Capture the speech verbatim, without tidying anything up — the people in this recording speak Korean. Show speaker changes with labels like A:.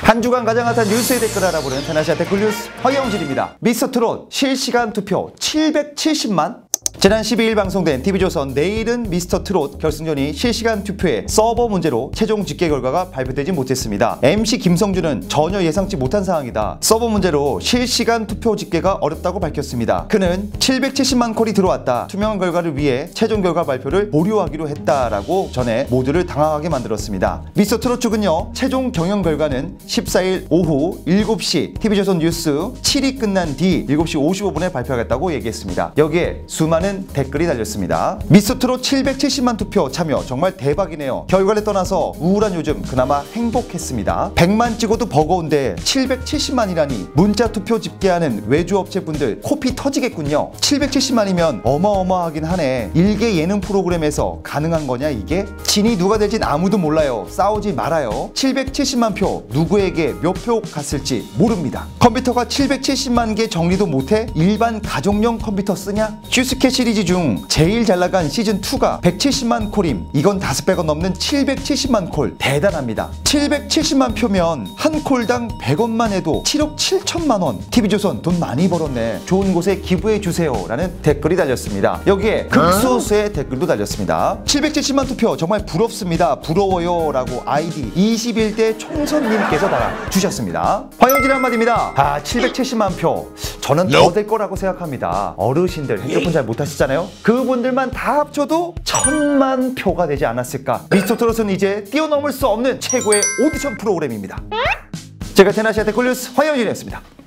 A: 한 주간 가장 핫한 뉴스의 댓글 알아보는 테나시아 댓글 뉴스 황영진입니다. 미스터트롯 실시간 투표 칠백칠십만? 지난 십이 일 방송된 티비조선 내일은 미스터트롯 결승전이 실시간 투표에 서버 문제로 최종 집계 결과가 발표되지 못했습니다. 엠씨 김성준은 전혀 예상치 못한 상황이다. 서버 문제로 실시간 투표 집계가 어렵다고 밝혔습니다. 그는 칠백칠십만 콜이 들어왔다. 투명한 결과를 위해 최종 결과 발표를 보류하기로 했다라고 전해 모두를 당황하게 만들었습니다. 미스터트롯 측은요, 최종 경영 결과는 십사 일 오후 일곱 시 티비조선 뉴스 칠 위 끝난 뒤 일곱 시 오십오 분에 발표하겠다고 얘기했습니다. 여기에 수많은 댓글이 달렸습니다. 미스터트롯 칠백칠십만 투표 참여 정말 대박이네요. 결과를 떠나서 우울한 요즘 그나마 행복했습니다. 백만 찍어도 버거운데 칠백칠십만이라니 문자 투표 집계하는 외주업체분들 코피 터지겠군요. 칠백칠십만이면 어마어마하긴 하네. 일개 예능 프로그램에서 가능한 거냐 이게? 진이 누가 될진 아무도 몰라요. 싸우지 말아요. 칠백칠십만 표 누구에게 몇 표 갔을지 모릅니다. 컴퓨터가 칠백칠십만 개 정리도 못해? 일반 가정용 컴퓨터 쓰냐? 슈스케 시리즈 중 제일 잘나간 시즌이가 백칠십만 콜임. 이건 다섯 배가 넘는 칠백칠십만 콜. 대단합니다. 칠백칠십만 표면 한 콜당 백 원만 해도 칠억 칠천만 원. 티비조선 돈 많이 벌었네. 좋은 곳에 기부해주세요 라는 댓글이 달렸습니다. 여기에 극소수의 댓글도 달렸습니다. 칠백칠십만 투표 정말 부럽습니다. 부러워요 라고 아이디 이십일 대 총선님께서 달아주셨습니다. 황영진의 한마디입니다. 아, 칠백칠십만 표 저는 더 될 거라고 생각합니다. 어르신들 핸드폰 잘 못하시잖아요. 그분들만 다 합쳐도 천만 표가 되지 않았을까. 미스터트롯은 이제 뛰어넘을 수 없는 최고의 오디션 프로그램입니다. 제가 테나시아 댓글 뉴스 황영진이었습니다.